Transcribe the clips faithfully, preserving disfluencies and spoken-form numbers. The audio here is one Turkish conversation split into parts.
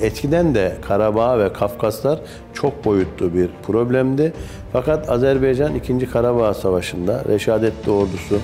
eskiden de Karabağ ve Kafkaslar çok boyutlu bir problemdi. Fakat Azerbaycan ikinci Karabağ Savaşı'nda reşadetli ordusu,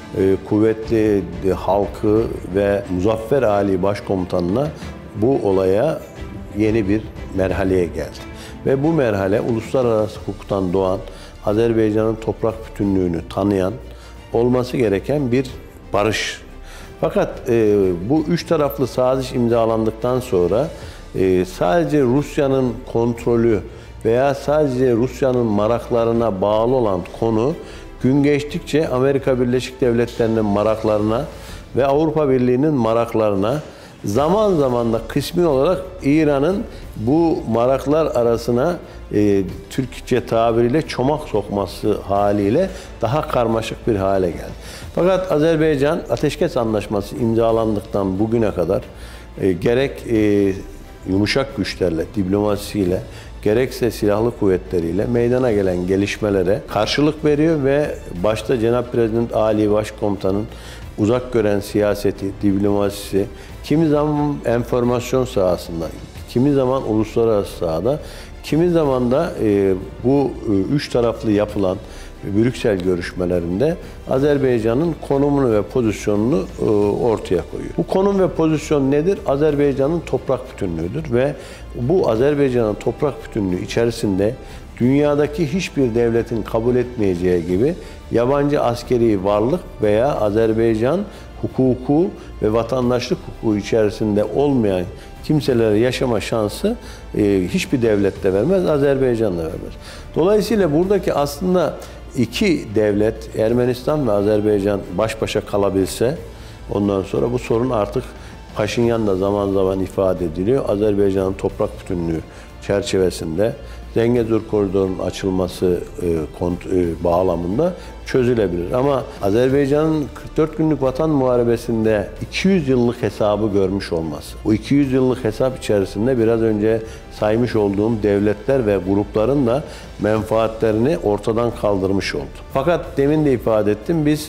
kuvvetli halkı ve Muzaffer Ali Başkomutanına bu olaya yeni bir merhaleye geldi. Ve bu merhale uluslararası hukuktan doğan, Azerbaycan'ın toprak bütünlüğünü tanıyan, olması gereken bir barış. Fakat e, bu üç taraflı saziş imzalandıktan sonra e, sadece Rusya'nın kontrolü veya sadece Rusya'nın maraklarına bağlı olan konu gün geçtikçe Amerika Birleşik Devletleri'nin maraklarına ve Avrupa Birliği'nin maraklarına, zaman zaman da kısmi olarak İran'ın bu maraklar arasına e, Türkçe tabiriyle çomak sokması haliyle daha karmaşık bir hale geldi. Fakat Azerbaycan Ateşkes Anlaşması imzalandıktan bugüne kadar e, gerek e, yumuşak güçlerle, diplomasisiyle, gerekse silahlı kuvvetleriyle meydana gelen gelişmelere karşılık veriyor ve başta Cenab-ı Prezident Ali Başkomutan'ın uzak gören siyaseti, diplomasisi, kimi zaman enformasyon sahasında, kimi zaman uluslararası sahada, kimi zaman da e, bu e, üç taraflı yapılan Brüksel görüşmelerinde Azerbaycan'ın konumunu ve pozisyonunu e, ortaya koyuyor. Bu konum ve pozisyon nedir? Azerbaycan'ın toprak bütünlüğüdür ve bu Azerbaycan'ın toprak bütünlüğü içerisinde dünyadaki hiçbir devletin kabul etmeyeceği gibi yabancı askeri varlık veya Azerbaycan hukuku ve vatandaşlık hukuku içerisinde olmayan kimselere yaşama şansı e, hiçbir devlette vermez, Azerbaycan da vermez. Dolayısıyla buradaki aslında iki devlet, Ermenistan ve Azerbaycan baş başa kalabilse, ondan sonra bu sorun artık Paşinyan da zaman zaman ifade ediliyor. Azerbaycan'ın toprak bütünlüğü çerçevesinde Zengezur koridorunun açılması e, kont, e, bağlamında çözülebilir. Ama Azerbaycan'ın kırk dört günlük vatan muharebesinde iki yüz yıllık hesabı görmüş olması, bu iki yüz yıllık hesap içerisinde biraz önce saymış olduğum devletler ve grupların da menfaatlerini ortadan kaldırmış oldu. Fakat demin de ifade ettim, biz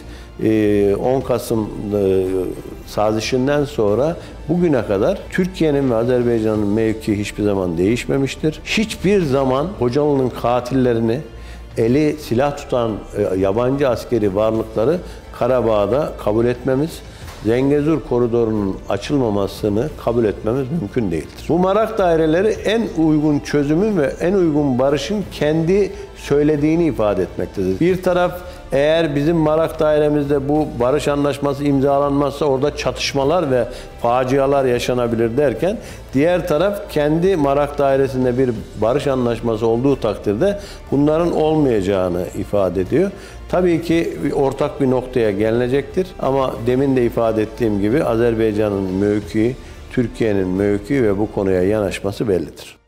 on Kasım sazişinden sonra bugüne kadar Türkiye'nin ve Azerbaycan'ın mevki hiçbir zaman değişmemiştir. Hiçbir zaman Hocalı'nın katillerini, eli silah tutan yabancı askeri varlıkları Karabağ'da kabul etmemiz, Zengezur koridorunun açılmamasını kabul etmemiz mümkün değildir. Bu marak daireleri en uygun çözümün ve en uygun barışın kendi söylediğini ifade etmektedir. Bir taraf eğer bizim marak dairemizde bu barış anlaşması imzalanmazsa orada çatışmalar ve facialar yaşanabilir derken, diğer taraf kendi marak dairesinde bir barış anlaşması olduğu takdirde bunların olmayacağını ifade ediyor. Tabii ki ortak bir noktaya gelinecektir ama demin de ifade ettiğim gibi Azerbaycan'ın mevkii, Türkiye'nin mevkii ve bu konuya yanaşması bellidir.